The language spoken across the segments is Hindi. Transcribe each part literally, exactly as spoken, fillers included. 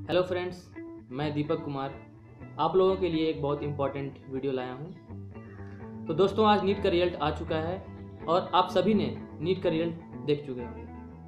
हेलो फ्रेंड्स, मैं दीपक कुमार आप लोगों के लिए एक बहुत इम्पोर्टेंट वीडियो लाया हूं। तो दोस्तों, आज नीट का रिजल्ट आ चुका है और आप सभी ने नीट का रिजल्ट देख चुके होंगे।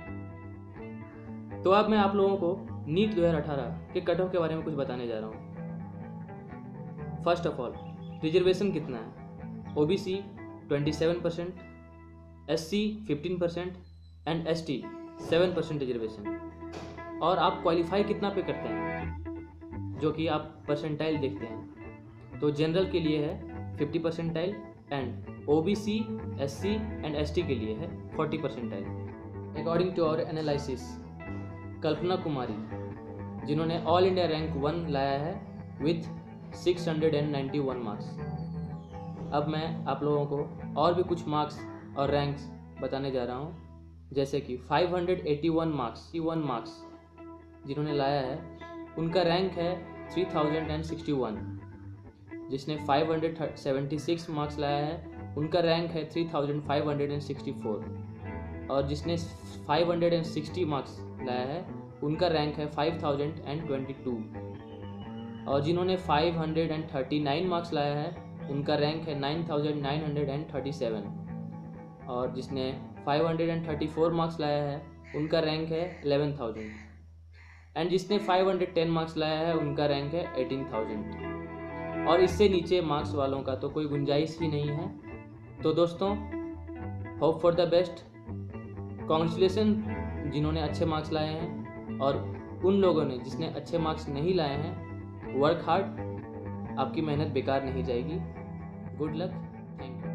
तो अब मैं आप लोगों को नीट दो हज़ार अठारह के कट ऑफ के बारे में कुछ बताने जा रहा हूं। फर्स्ट ऑफ ऑल, रिजर्वेशन कितना है? OBC twenty seven percent, SC fifteen percent and ST seven percent reservation. और आप क्वालिफाई कितना पे करते हैं, जो कि आप परसेंटाइल देखते हैं। तो जनरल के लिए है fifty percentile and OBC, SC and ST के लिए है forty percentile. According to our analysis, Kalpana Kumari, जिन्होंने ऑल इंडिया रैंक वन लाया है with six hundred ninety one marks. अब मैं आप लोगों को और भी कुछ मार्क्स और रैंक्स बताने जा रहा हूँ, जैसे कि five hundred eighty one marks one marks जिन्होंने लाया है, उनका रैंक है थ्री थाउजेंड सिक्सटी वन। जिसने five hundred seventy six marks लाया है, उनका रैंक है three thousand five hundred sixty four. और जिसने फाइव हंड्रेड सिक्सटी मार्क्स लाया है, उनका रैंक है फाइव थाउजेंड ट्वेंटी टू। और जिन्होंने five hundred thirty nine marks लाया है, उनका रैंक है nine thousand nine hundred thirty seven. और जिसने five hundred thirty four marks लाया है, उनका रैंक है इलेवन थाउजेंड। एंड जिसने फाइव हंड्रेड टेन मार्क्स लाया है, उनका रैंक है एटीन थाउजेंड। और इससे नीचे मार्क्स वालों का तो कोई गुंजाइश ही नहीं है। तो दोस्तों, hope for the best, congratulation जिन्होंने अच्छे मार्क्स लाए हैं। और उन लोगों ने जिसने अच्छे मार्क्स नहीं लाए हैं, वर्क हार्ड, आपकी मेहनत बेकार नहीं जाएगी। Good luck, thank you.